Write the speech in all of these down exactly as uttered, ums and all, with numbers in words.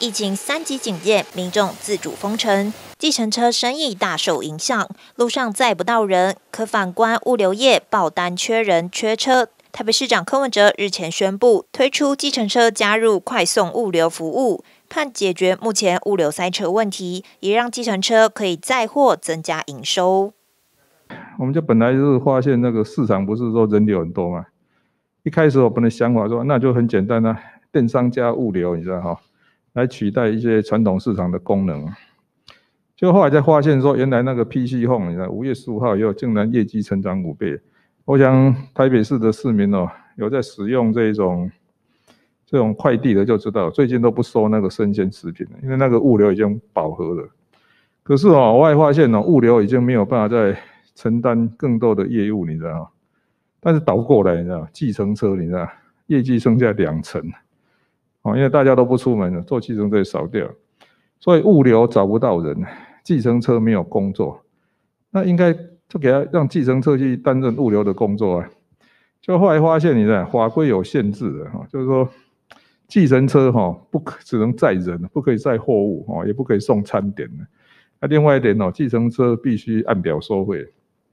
疫情三级警戒，民众自主封城，计程车生意大受影响，路上载不到人，可反观物流业爆单缺人缺车。台北市长柯文哲日前宣布推出计程车加入快送物流服务，盼解决目前物流塞车问题，也让计程车可以载货增加营收。 我们就本来就是发现那个市场不是说人流很多嘛，一开始我们的想法说那就很简单啊，电商加物流，你知道哈，来取代一些传统市场的功能。就后来才发现说，原来那个 P C Home， 你知道，五月十五号以后竟然业绩成长五倍。我想台北市的市民哦，有在使用这种这种快递的就知道，最近都不收那个生鲜食品了，因为那个物流已经饱和了。可是哦，我还发现哦，物流已经没有办法再承担更多的业务，你知道吗？但是倒过来，你知道，计程车你知道，业绩剩下两成，哦，因为大家都不出门了，坐计程车也少掉，所以物流找不到人，计程车没有工作，那应该就给他让计程车去担任物流的工作啊。就后来发现，你知道，法规有限制的哈，就是说，计程车哈不可只能载人，不可以载货物哦，也不可以送餐点的。那另外一点哦，计程车必须按表收费。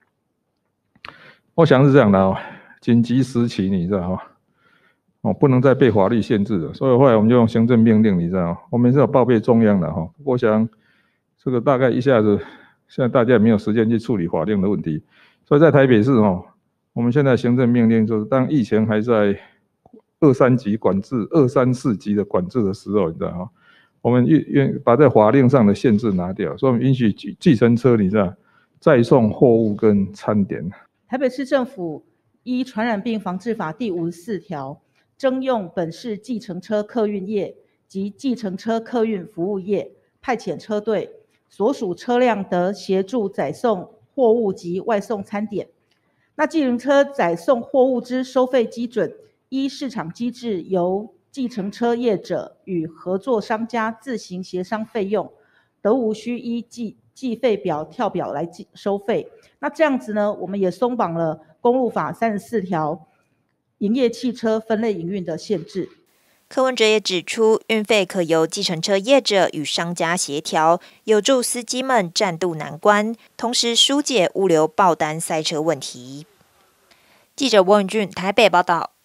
我想是这样的哦，紧急时期你知道哈，哦不能再被法律限制了，所以后来我们就用行政命令，你知道，我们是有报备中央的哈。我想这个大概一下子，现在大家也没有时间去处理法令的问题，所以在台北市哦，我们现在行政命令就是，当疫情还在二三级管制、二三四级的管制的时候，你知道哈，我们愿把在法令上的限制拿掉，所以我们允许计程车，你知道，载送货物跟餐点。 台北市政府依传染病防治法第五十四条，征用本市计程车客运业及计程车客运服务业，派遣车队，所属车辆得协助载送货物及外送餐点。那计程车载送货物之收费基准，依市场机制由计程车业者与合作商家自行协商费用，得无需依计计费表跳表来收费。那这样子呢，我们也松绑了公路法三十四条营业汽车分类营运的限制。 柯文哲也指出，运费可由计程车业者与商家协调，有助司机们暂渡难关，同时疏解物流爆单塞车问题。记者翁允俊台北报道。